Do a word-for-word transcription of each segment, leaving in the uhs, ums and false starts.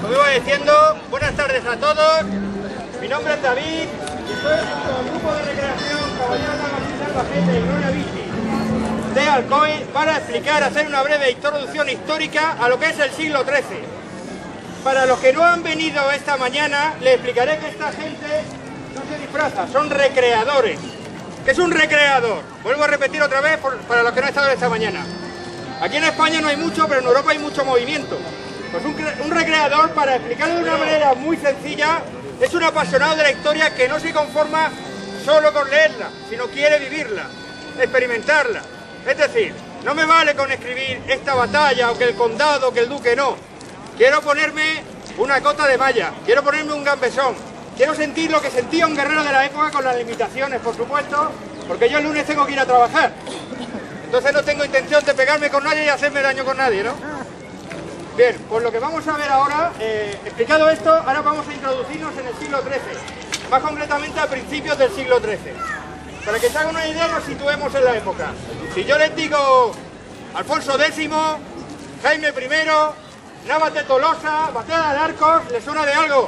como iba diciendo, buenas tardes a todos. Mi nombre es David y estoy junto al grupo de recreación Caballeros de Almacén Albacete y Gloria Bici de Alcoy para explicar, hacer una breve introducción histórica a lo que es el siglo trece. Para los que no han venido esta mañana, les explicaré que esta gente no se disfraza, son recreadores. ¿Qué es un recreador? Vuelvo a repetir otra vez por, para los que no han estado esta mañana. Aquí en España no hay mucho, pero en Europa hay mucho movimiento. Pues un, un recreador, para explicarlo de una manera muy sencilla, es un apasionado de la historia que no se conforma solo con leerla, sino quiere vivirla, experimentarla. Es decir, no me vale con escribir esta batalla, o que el condado, o que el duque, no. Quiero ponerme una cota de malla, quiero ponerme un gambesón, quiero sentir lo que sentía un guerrero de la época con las limitaciones, por supuesto, porque yo el lunes tengo que ir a trabajar. Entonces no tengo intención de pegarme con nadie y hacerme daño con nadie, ¿no? Bien, pues lo que vamos a ver ahora, eh, explicado esto, ahora vamos a introducirnos en el siglo trece, más concretamente a principios del siglo trece. Para que se hagan una idea, nos situemos en la época. Si yo les digo Alfonso décimo, Jaime primero, Navas de Tolosa, Batalla de Arcos, ¿les suena de algo?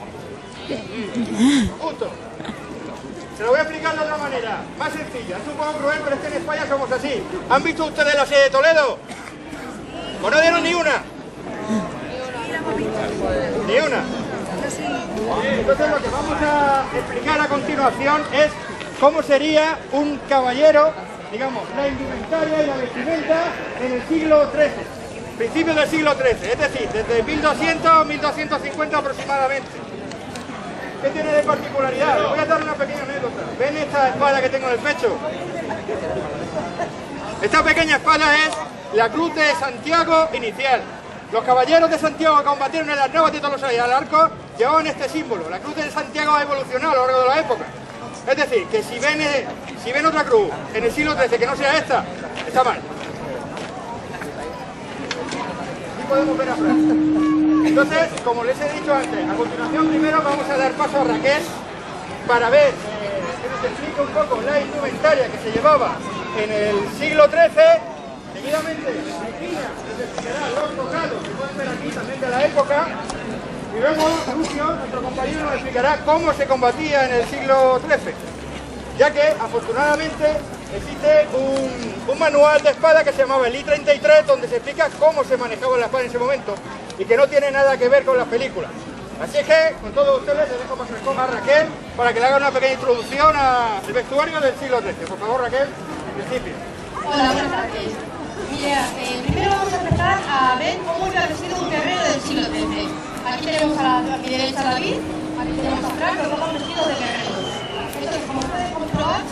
Punto. Se lo voy a explicar de otra manera, más sencilla. Es un poco cruel, pero es que en España somos así. ¿Han visto ustedes la sede de Toledo? ¿O no dieron ni una? Ni una. Entonces lo que vamos a explicar a continuación es cómo sería un caballero, digamos, la indumentaria y la vestimenta en el siglo trece, principios del siglo trece, es decir, desde mil doscientos a mil doscientos cincuenta aproximadamente. ¿Qué tiene de particularidad? Les voy a dar una pequeña anécdota. ¿Ven esta espada que tengo en el pecho? Esta pequeña espada es la Cruz de Santiago inicial. Los caballeros de Santiago que combatieron en las Navas de Tolosa y al Arco llevaban este símbolo. La Cruz de Santiago ha evolucionado a lo largo de la época. Es decir, que si ven, eh, si ven otra cruz en el siglo trece que no sea esta, está mal. Y podemos ver a Francia. Entonces, como les he dicho antes, a continuación primero vamos a dar paso a Raquel para ver eh, que nos explique un poco la indumentaria que se llevaba en el siglo trece. Seguidamente, Regina nos explicará los tocados, que pueden ver aquí también de la época. Y luego Lucio, nuestro compañero, nos explicará cómo se combatía en el siglo trece. Ya que, afortunadamente, existe un, un manual de espada que se llamaba el I treinta y tres, donde se explica cómo se manejaba la espada en ese momento y que no tiene nada que ver con las películas. Así es que, con todos ustedes, les dejo pasar con a Raquel para que le haga una pequeña introducción al vestuario del siglo trece. Por favor, Raquel, en principio. Hola, buenas tardes. Mira, eh, primero vamos a empezar a ver cómo iba vestido un guerrero del siglo trece. Aquí tenemos a, a mi derecha a David, aquí tenemos a Frank, los dos vestidos de guerreros. Entonces, como pueden comprobar,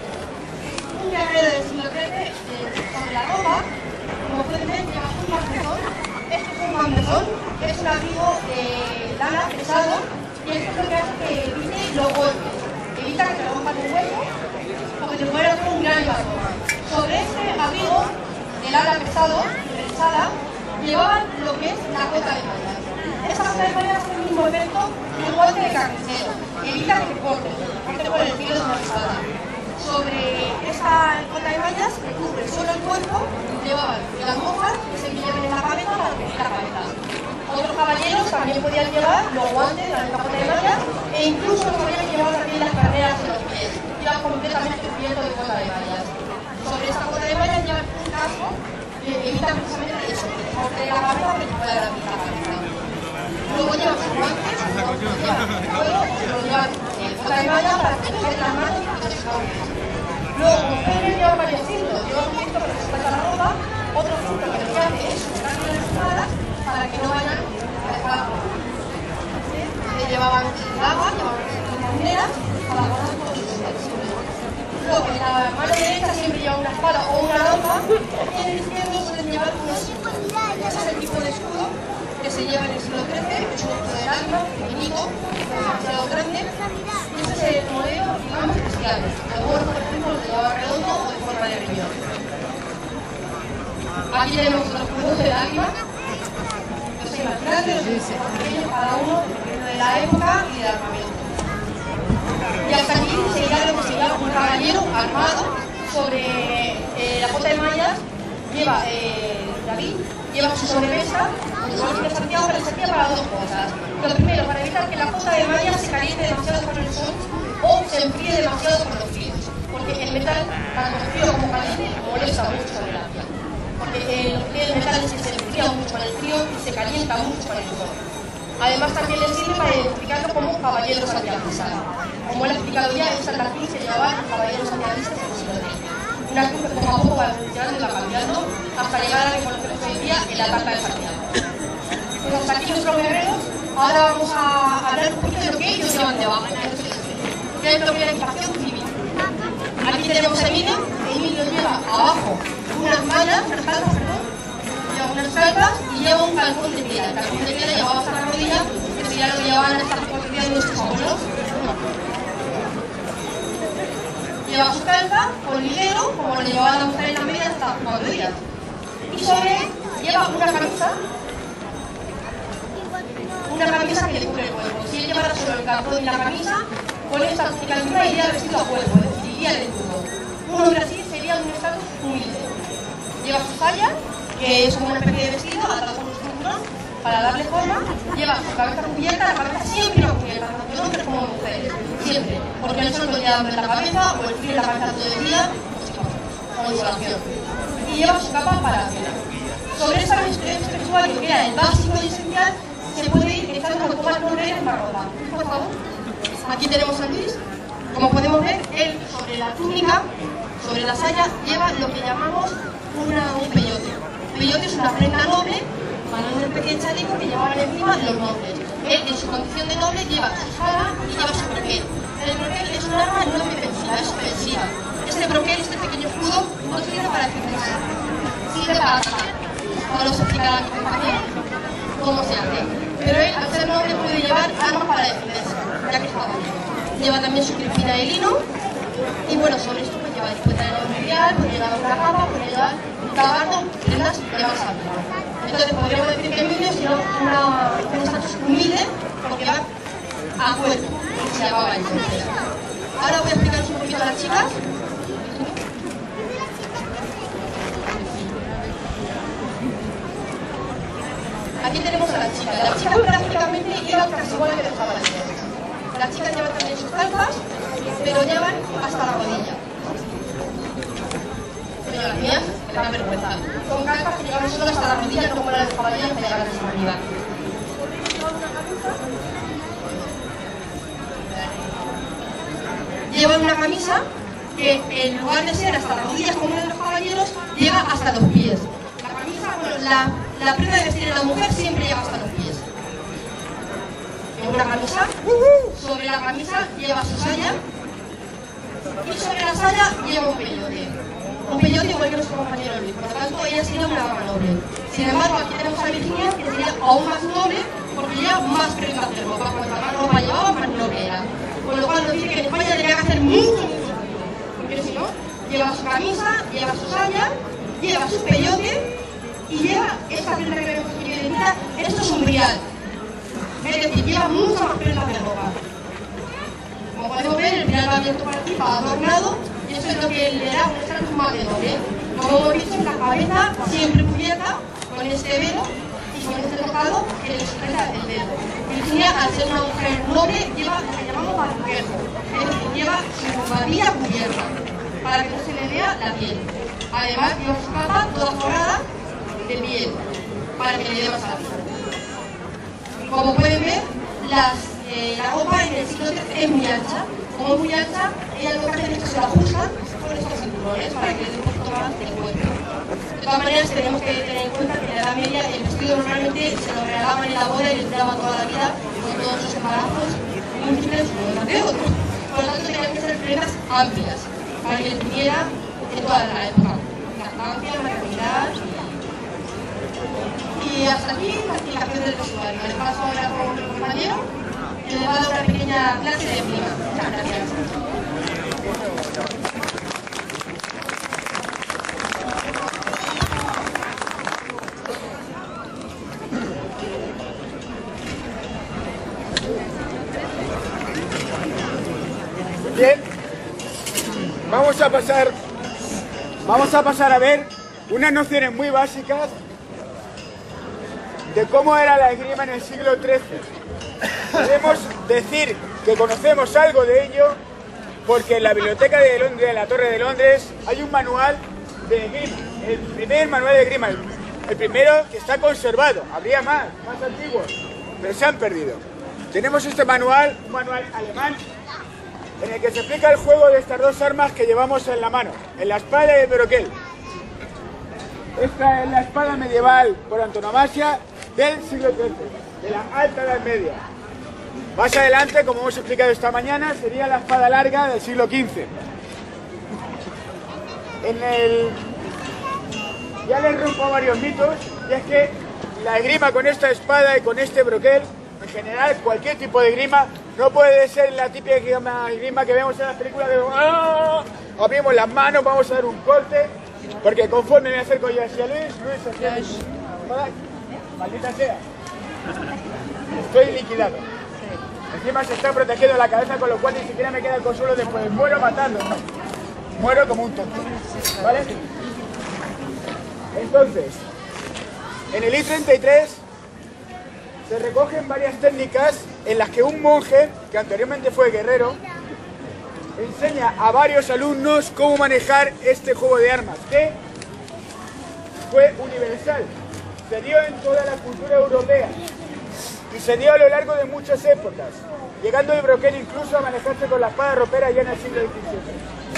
un guerrero del siglo trece, eh, sobre la ropa, como pueden ver, lleva un bandezón. Esto es un bandezón, que es un abrigo de lana pesado, y esto es lo que hace que evite los golpes. Evita que se rompan un hueso, o que te pueda hacer un gran impacto. Sobre este abrigo de lana pesado, pesada, llevaban lo que es la cota de mallas. Esta cota de mallas hace el mismo efecto que un guante de carnicero, que evita que te corte, corte por el filo de una espada. Sobre esta cota de mallas, que cubre solo el cuerpo, llevaban las mofas que se lleven en la cabeza para cubrir la cabeza. Otros caballeros también podían llevar los guantes, la misma cota de mallas, e incluso podían llevar también las carreras en los pies, ya completamente cubierto de cota de mallas. Sobre esta cota de mallas llevan un casco que evita precisamente eso, que te corte la cabeza o que te pueda abrir la cabeza. Luego llevan sus guantes, luego llevan eh, cota de malla para proteger las manos y proteger los pies. Luego, como ustedes llevan varios cintos, llevan un cinto que les suelta la ropa, otro cinto que lo que hace es sujetarle las espadas para que no vayan a dejar la ropa. Le llevaban agua, llevaban monedas para guardar todos sus utensilios. Luego, en la mano derecha siempre lleva una espada o una lanza, y en el izquierdo suelen llevar un escudo. Ese es el tipo de escudo que se lleva en el siglo trece, es un escudo de lágrima, pequeñito, demasiado grande, y ese es el modelo, digamos, cristiano. Algunos, por ejemplo, lo llevaba redondo o en forma de riñón. Aquí tenemos otro escudo de lágrima, los hay más grandes, los hay más pequeños, cada uno dependiendo de la época y del armamento. Y hasta aquí sería lo que sería un caballero armado sobre eh, la cota de mallas, lleva eh, la David, lleva su sobremesa, igual que Santiago, pero servía para dos cosas. Lo primero, para evitar que la cosa de malla se caliente demasiado con el sol o se enfríe demasiado con los fríos, porque el metal, tanto frío como caliente, molesta mucho sobre la piel. Porque el, el metal es que se enfría mucho con el frío y se calienta mucho con el sol. Además, también les sirve para identificarlo como caballeros antiavisas. Como él ha explicado ya, en Santa Cruz se llamaban caballeros antiavisas en el siglo trece. Una cruz que poco a poco va evolucionando y va cambiando hasta llegar a la que conocemos hoy en día en la Carta de Santiago. Pues hasta aquí nuestros guerreros. Ahora vamos a hablar un poquito de lo que ellos llevan debajo, que es lo que es la equipación civil. Aquí tenemos a Emilio. Emilio lleva abajo unas mallas, unas calzas, perdón, lleva unas calzas y lleva un calzón de piedra. El calzón de piedra llevaba hasta la rodilla, que eso ya lo llevaban hasta la rodilla de nuestros abuelos. Lleva su calza con hilero, como lo llevaba la mujer en la media hasta cuatro días. Y sobre él lleva una camisa, una camisa que le cubre el cuerpo. Si él llevara solo el calzón y la camisa, con esta túnica encima iría vestido a cuerpo, es decir, iría desnudo. Un hombre así sería de un estatus humilde. Lleva su falla, que es como una especie de vestido, atado con un cinturón, para darle forma. Lleva su cabeza cubierta, la cabeza siempre cubierta, tanto hombres como mujeres, siempre, porque el sol no le abre la cabeza, o el frío en la cabeza todo el día, o insolación. Y lleva su capa para cena. Sobre esa vestimenta vestuario, que era el básico y esencial, se puede ir echando un poco más nombre en la ropa. Por favor. Aquí tenemos a Luis. Como podemos ver, él sobre la túnica, sobre la saya, lleva lo que llamamos una, un peyote. El peyote es una prenda noble, para una especie de chaleco que llevaban encima los nobles. Él, en su condición de noble, lleva su espada y lleva su broquel. El broquel es un arma no defensiva, es ofensiva. Este broquel, este pequeño escudo, no sirve para defenderse, sirve para atacar. Ahora os explicará a continuación cómo se hace. Pero él, al ser noble, puede llevar armas para defenderse, ya que es caballero. Lleva también su cripina de lino. Y bueno, sobre esto pues lleva después de la mundial, puede llevar una capa, puede llevar un tabardo, prendas de más alto. Entonces podríamos decir que Emilio es un estatus humilde porque va a cuerpo, se llamaba eso. Ahora voy a explicaros un poquito a las chicas. Aquí tenemos a las chicas. Las chicas prácticamente llevan casi igual que los caballeros. Las chicas llevan también sus calzas, pero llevan hasta la rodilla. Pero las mías me dan vergüenza. Son calzas que llevan solo hasta la rodilla, no como las de los caballeros que llegan hasta arriba. Llevan una camisa que en lugar de ser hasta las rodillas como la de los caballeros, llega hasta los pies. La camisa, bueno, la, la prenda de vestir de la mujer siempre llega hasta los pies. Lleva una camisa, sobre la camisa lleva su saya y sobre la saya lleva un peyote. Un peyote igual que nuestro compañero Luis, por lo tanto ella sería una dama noble. Sin embargo, aquí tenemos a Virginia, que sería aún más noble porque lleva más prendas de ropa. Cuanto más ropa llevaba, más noble era. Con lo cual nos dice que en España tenía que hacer mucho, mucho, porque si no, lleva su camisa, lleva su saya, lleva su peyote y lleva esta prenda que vemos aquí identidad. Esto es un brial. Es decir, lleva muchas más prendas de ropa. Como podemos ver, el brial va abierto para aquí, va adornado, y eso es lo que le da un estatus más de noble. Como hemos visto, la cabeza siempre cubierta con este velo y con este tocado que le sujeta el velo. Virginia, al ser una mujer noble, lleva lo que llamamos barquerzo, es decir, lleva su barbilla cubierta para que no se le vea la piel. Además, lleva su capa toda forrada de piel para que le dé más alto. Como pueden ver, las, eh, la ropa en el siglo trece es muy ancha. Como es muy ancha, ella lo que hace es que se la ajusta con estos cinturones para que le dé un poquito más de cuerpo. De todas maneras, tenemos que tener en cuenta que en la Edad Media el vestido normalmente se lo regalaban en la boda y le duraba toda la vida con todos sus embarazos múltiples unos de otros. Por lo tanto, tenían que ser prendas amplias para que le tuviera en toda la época. Lactancia, maternidad. Y hasta aquí la explicación del vestuario. Les paso ahora con mi compañero que le va a dar una pequeña clase de prima. Muchas gracias. Bien, vamos a pasar, vamos a pasar a ver unas nociones muy básicas de cómo era la esgrima en el siglo trece. Podemos decir que conocemos algo de ello porque en la biblioteca de Londres, de la Torre de Londres, hay un manual de esgrima, el primer manual de esgrima, el primero que está conservado. Habría más, más antiguos, pero se han perdido. Tenemos este manual, un manual alemán, en el que se explica el juego de estas dos armas que llevamos en la mano, en la espada y el broquel. Esta es la espada medieval por antonomasia del siglo trece, de la Alta Edad Media. Más adelante, como hemos explicado esta mañana, sería la espada larga del siglo quince. En el... Ya les rompo varios mitos, y es que la esgrima con esta espada y con este broquel, en general cualquier tipo de esgrima, no puede ser la típica esgrima que vemos en las películas de ¡oh! Abrimos las manos, vamos a dar un corte, porque conforme me acerco yo hacia Luis, Luis hacia Luis. Maldita sea. Estoy liquidado. Encima se está protegiendo la cabeza, con lo cual ni siquiera me queda el consuelo después. Muero matando, no. Muero como un tonto. ¿Vale? Entonces, en el I treinta y tres se recogen varias técnicas en las que un monje, que anteriormente fue guerrero, enseña a varios alumnos cómo manejar este juego de armas, que fue universal. Se dio en toda la cultura europea y se dio a lo largo de muchas épocas, llegando el broquel incluso a manejarse con la espada ropera ya en el siglo diecisiete.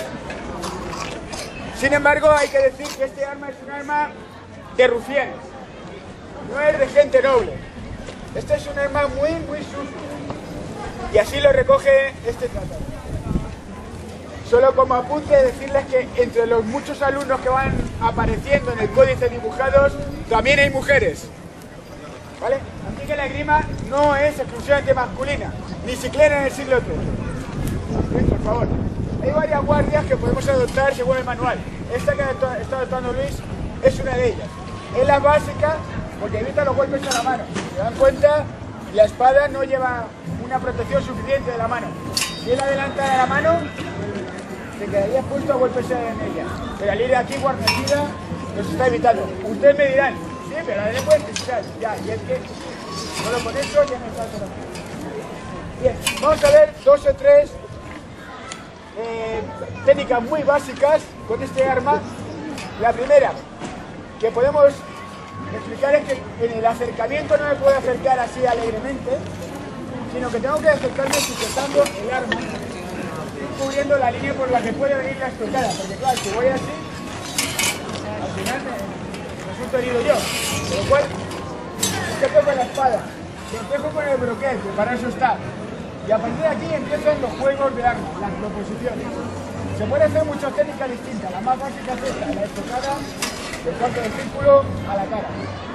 Sin embargo, hay que decir que este arma es un arma de rufianes, no es de gente noble. Este es un arma muy, muy sucio, y así lo recoge este tratado. Solo como apunte, decirles que entre los muchos alumnos que van apareciendo en el códice dibujados, también hay mujeres, ¿vale? Así que la esgrima no es exclusivamente masculina, ni siquiera en el siglo trece. Por favor. Hay varias guardias que podemos adoptar según el manual. Esta que está adoptando Luis es una de ellas. Es la básica porque evita los golpes a la mano. Si se dan cuenta, la espada no lleva una protección suficiente de la mano. Si él adelanta la mano, se quedaría expuesto a golpes en ella. Pero al ir de aquí guarnecida, nos está evitando. Ustedes me dirán, sí, pero la de puede precisar. Ya, y es que solo con eso ya me está todo. Bien, vamos a ver dos o tres eh, técnicas muy básicas con este arma. La primera que podemos explicar es que en el acercamiento no me puedo acercar así alegremente, sino que tengo que acercarme sujetando el arma, cubriendo la línea por la que puede venir la estocada, porque claro, si voy así, al final me resulto herido yo, con lo cual sujeto con la espada, protejo con el broquel, que para eso está, y a partir de aquí empiezan los juegos de armas, las proposiciones. Se puede hacer muchas técnicas distintas, la más básica es esta, la estocada, el cuarto de círculo a la cara.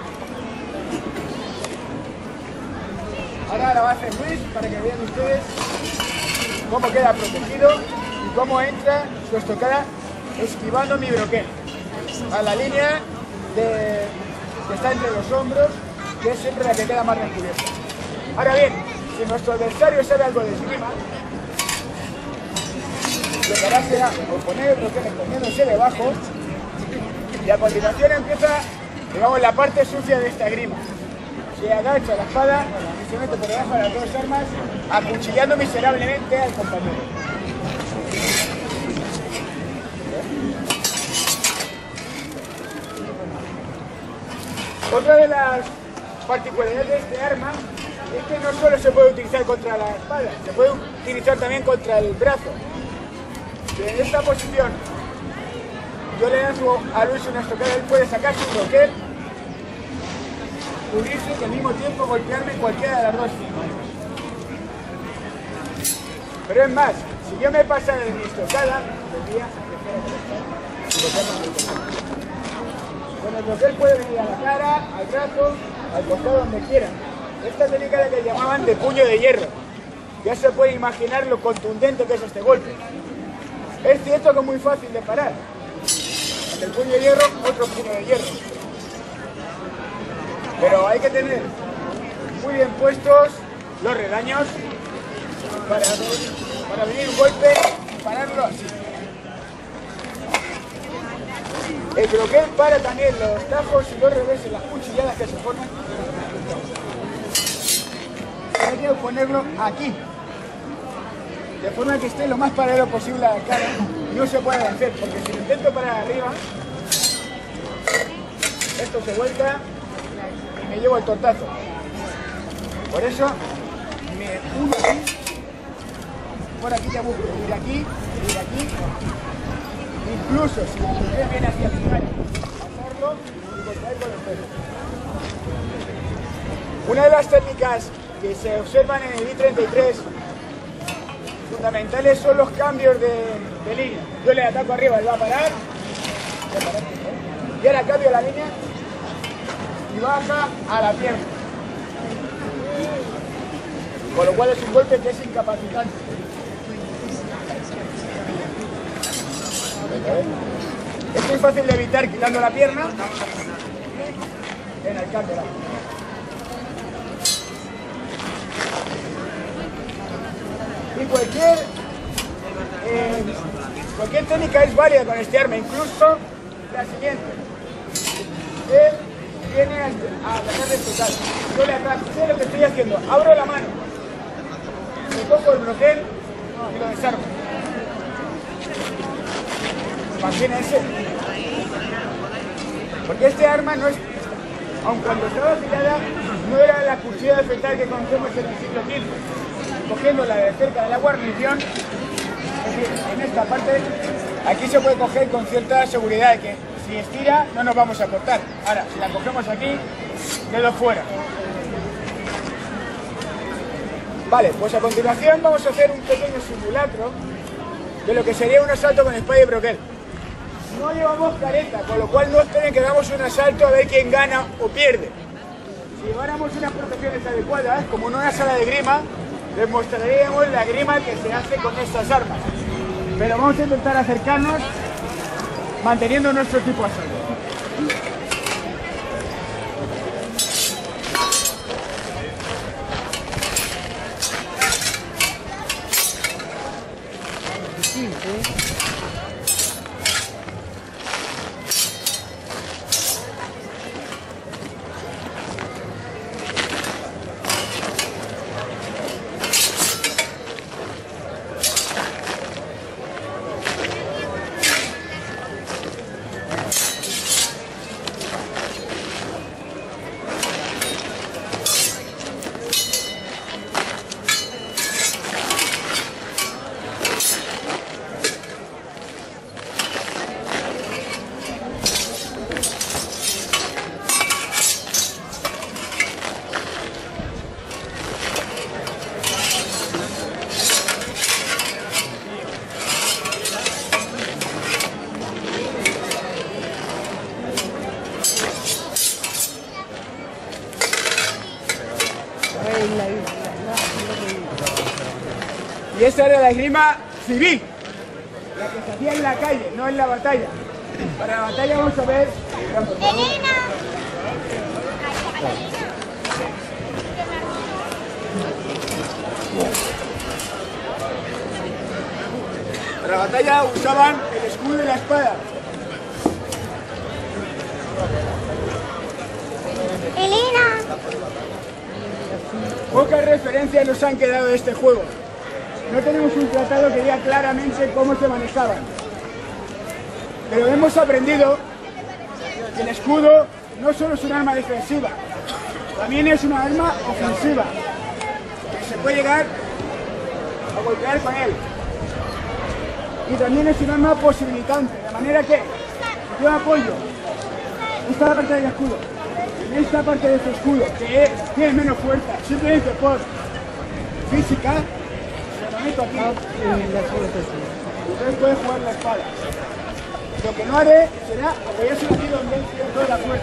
Ahora la va a hacer Luis para que vean ustedes cómo queda protegido y cómo entra su estocada esquivando mi broquel a la línea de, que está entre los hombros, que es siempre la que queda más descubierta. Ahora bien, si nuestro adversario sabe algo de esgrima, lo que hará será poner el broquel escondiéndose debajo y a continuación empieza, digamos, la parte sucia de esta esgrima. Se agacha la espada y se mete por debajo de las dos armas, acuchillando miserablemente al compañero. Otra de las particularidades de este arma es que no solo se puede utilizar contra la espada, se puede utilizar también contra el brazo. Y en esta posición yo le lanzo a Luis una estocada, él puede sacar su broquel, cubrirse y al mismo tiempo golpearme en cualquiera de las dos formas. Pero es más, si yo me pasa de mi estocada, tendría con el broquel puede venir a la cara, al brazo, al costado, donde quiera. Esta técnica es la que llamaban de puño de hierro. Ya se puede imaginar lo contundente que es este golpe. Es cierto que es muy fácil de parar. El puño de hierro, otro puño de hierro. Pero hay que tener muy bien puestos los redaños para, para venir un golpe y pararlo así. El broquel para también los tajos y los reveses, las cuchilladas que se forman. ponerlo aquí, de forma que esté lo más paralelo posible a la cara. No se puede vencer, porque si lo intento parar arriba, esto se vuelca y me llevo el tortazo. Por eso me uno aquí, por aquí ya busco, ir aquí, ir aquí, incluso si usted viene hacia el final, hacerlo y contraer con los dedos. Una de las técnicas que se observan en el I treinta y tres fundamentales son los cambios de, de línea. Yo le ataco arriba, él va a parar, y ahora cambio la línea y baja a la pierna. Con lo cual es un golpe que es incapacitante. Esto es fácil de evitar quitando la pierna en el cambio. Y cualquier, eh, cualquier técnica es válida con este arma, incluso la siguiente. Él viene a atacar de total. Yo le ataco, sé lo que estoy haciendo, abro la mano, me cojo el broquel y lo desarmo. Imagínense. Porque este arma no es, aun cuando estaba afilada, no era la cuchilla de afeitar que conocemos en el siglo quince. Cogiéndola de cerca de la guarnición, es decir, en esta parte, aquí se puede coger con cierta seguridad de que si estira no nos vamos a cortar. Ahora, si la cogemos aquí, dedo fuera. Vale, pues a continuación vamos a hacer un pequeño simulacro de lo que sería un asalto con espada y broquel. No llevamos careta, con lo cual no esperen que hagamos un asalto a ver quién gana o pierde. Si lleváramos unas protecciones adecuadas, como en una sala de grima, les mostraríamos la grima que se hace con estas armas. Pero vamos a intentar acercarnos manteniendo nuestro tipo de asalto. Y esa era la esgrima civil, la que se hacía en la calle, no en la batalla. Para la batalla vamos a ver... Para la batalla usaban el escudo y la espada. Elena. Pocas referencias nos han quedado de este juego. No tenemos un tratado que diga claramente cómo se manejaban. Pero hemos aprendido que el escudo no solo es un arma defensiva, también es una arma ofensiva, que se puede llegar a golpear con él. Y también es un arma posibilitante, de manera que si yo apoyo esta parte del escudo, en esta parte de este escudo, que es, tiene menos fuerza, simplemente por física, lo meto aquí, usted puede jugar la espada. Lo que no haré será apoyarse aquí donde él tiene toda la fuerza.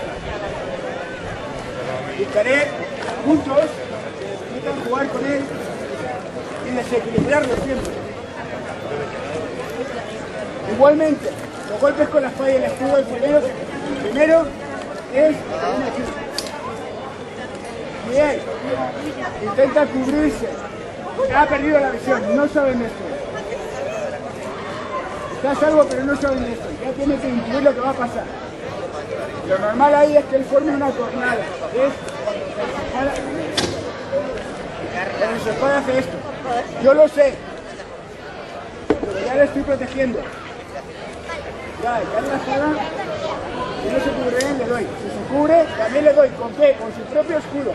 Buscaré puntos que permitan jugar con él y desequilibrarlo siempre. Igualmente, los golpes con la espada y el escudo, el primero, primero es aquí. Bien, intenta cubrirse. Ha perdido la visión, no saben esto. Está a salvo, pero no saben esto. Ya tiene que intuir lo que va a pasar. Lo normal ahí es que él forme una tornada. Es cuando se Con su espada hace esto. Yo lo sé. Pero ya le estoy protegiendo. Ya, ya en la espada, si no se cubre él, le doy. Si se cubre, también le doy. ¿Con qué? Con su propio escudo.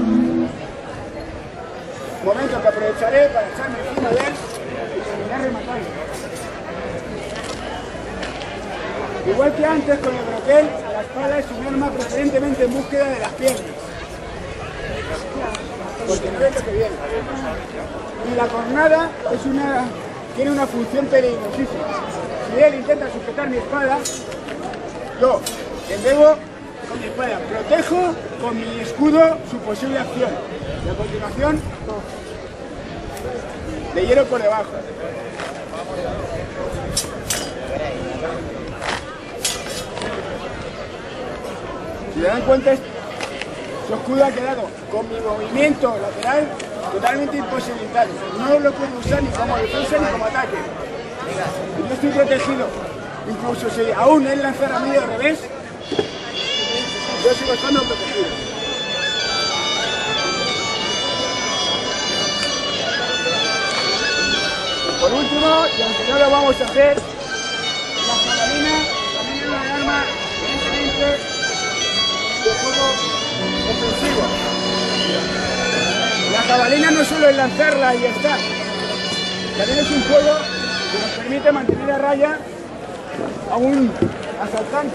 Momento que aprovecharé para echarme encima de él y terminar rematando. Igual que antes con el broquel, la espada es un arma preferentemente en búsqueda de las piernas. Porque no es lo que viene. Y la cornada es una, tiene una función peligrosísima. Si él intenta sujetar mi espada, yo endevo con mi espada, protejo con mi escudo su posible acción. Y a continuación, le hiero por debajo. Si se dan cuenta, su escudo ha quedado con mi movimiento lateral totalmente imposibilitado. No lo puedo usar ni como defensa ni como ataque. Y yo estoy protegido. Incluso si aún él lanzara a mí de revés, yo sigo estando protegido. Por último, y aunque no lo vamos a hacer, la jabalina también es una arma evidentemente de juego ofensivo. La jabalina no solo es lanzarla y ya está, también es un juego que nos permite mantener a raya a un asaltante,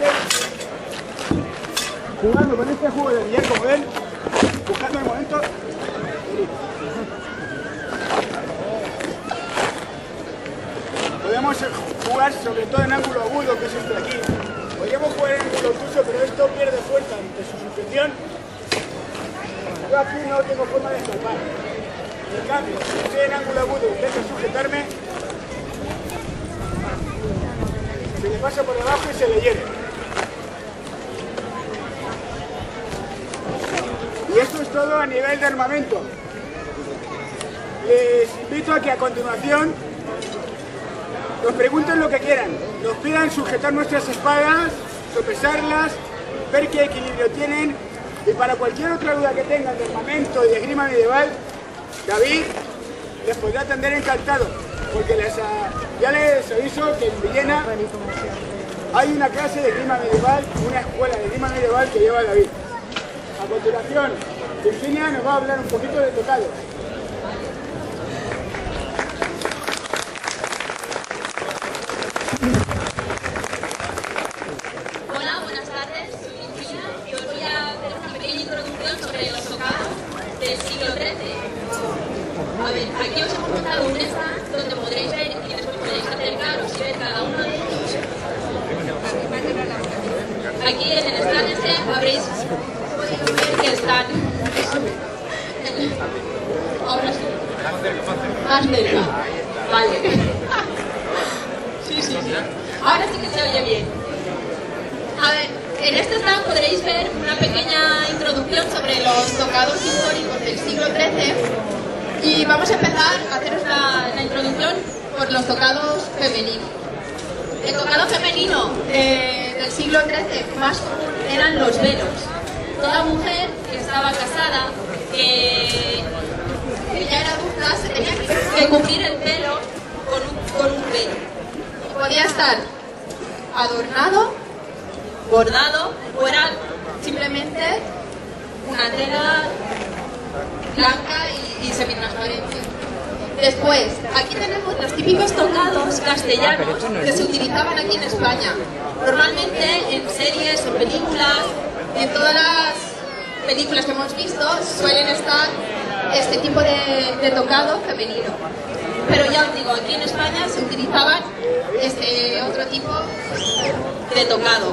jugando con este juego de billar como él, buscando el momento. Podemos jugar sobre todo en ángulo agudo, que es este de aquí. Podríamos jugar en ángulo obtuso, pero esto pierde fuerza ante su sujeción. Yo aquí no tengo forma de escapar. En cambio, si estoy en ángulo agudo y intento sujetarme, se le pasa por debajo y se le hiere. Y esto es todo a nivel de armamento. Les invito a que a continuación nos pregunten lo que quieran, nos pidan sujetar nuestras espadas, sopesarlas, ver qué equilibrio tienen, y para cualquier otra duda que tengan de armamento y de esgrima medieval, David les podrá atender encantado, porque les, ya les aviso que en Villena hay una clase de esgrima medieval, una escuela de esgrima medieval que lleva David. A continuación, Virginia nos va a hablar un poquito de tocados. Hola, buenas tardes, soy Virginia y os voy a hacer una pequeña introducción sobre los tocados del siglo trece. A ver, aquí os hemos montado un stand donde podréis ver y después podréis acercaros y ver cada uno de ellos. Aquí en el stand este habréis podido ver que están... Ahora sí. Más cerca. Vale. Sí, sí, sí. Ahora sí que se oye bien. A ver, en este stand podréis ver una pequeña introducción sobre los tocados históricos del siglo trece y vamos a empezar a haceros la, la introducción por los tocados femeninos. El tocado femenino eh, del siglo trece más común eran los velos. Toda mujer que estaba casada, que, que ya era adulta, se tenía que, que cubrir el pelo con un, con un velo. Podía estar adornado, bordado, o era simplemente una tela blanca y, y semitransparente. Después, aquí tenemos los típicos tocados castellanos que se utilizaban aquí en España. Normalmente en series, en películas, en todas las películas que hemos visto suelen estar este tipo de, de tocado femenino. Pero ya os digo, aquí en España se utilizaban este otro tipo de tocado.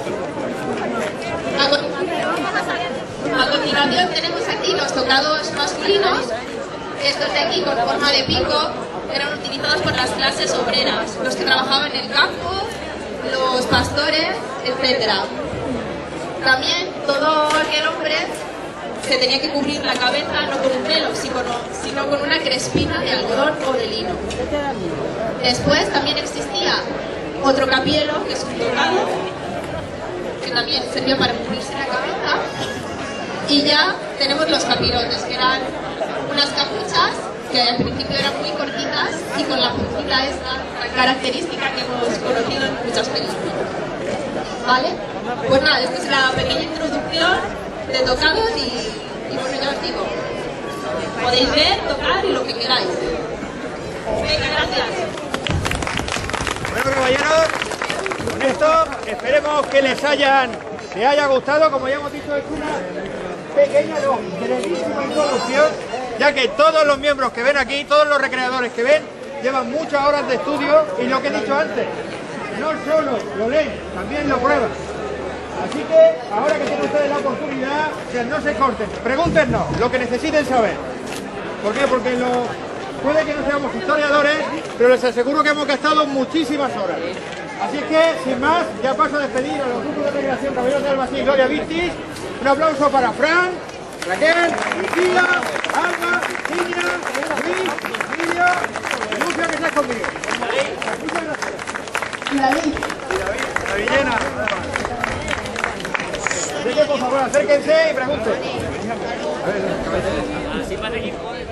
A continuación, a continuación tenemos aquí los tocados masculinos. Estos de aquí con forma de pico eran utilizados por las clases obreras, los que trabajaban en el campo, los pastores, etcétera. También todo aquel hombre se tenía que cubrir la cabeza no con un pelo, sino con una crespina de algodón o de lino. Después también existía otro capielo, que es un tocado, que también servía para cubrirse la cabeza. Y ya tenemos los capirotes, que eran unas capuchas que al principio eran muy cortitas y con la puntita esta tan característica que hemos conocido en muchas películas. ¿Vale? Pues nada, esta es la pequeña introducción de tocados y, y bueno, ya os digo, podéis ver, tocar y lo que queráis. Venga, gracias. Bueno, caballeros, con esto esperemos que les hayan, les haya gustado. Como ya hemos dicho, es una pequeña, no, brevísima introducción, ya que todos los miembros que ven aquí, todos los recreadores que ven, llevan muchas horas de estudio y lo que he dicho antes, no solo lo leen, también lo prueban. Así que ahora que tienen ustedes la oportunidad, que no se corten, pregúntenos lo que necesiten saber. ¿Por qué? Porque lo, puede que no seamos historiadores, pero les aseguro que hemos gastado muchísimas horas. Así que, sin más, ya paso a despedir a los grupos de recreación Caballeros de Albacete y Gloria Vistis. Un aplauso para Fran, Raquel, Lucía, Alba, Tina, Luis, Emilio y Lucia, que estás conmigo. Muchas gracias. Y David. Y David, la Villena. Así que, por favor, acérquense y pregunten. A ver, cabeza.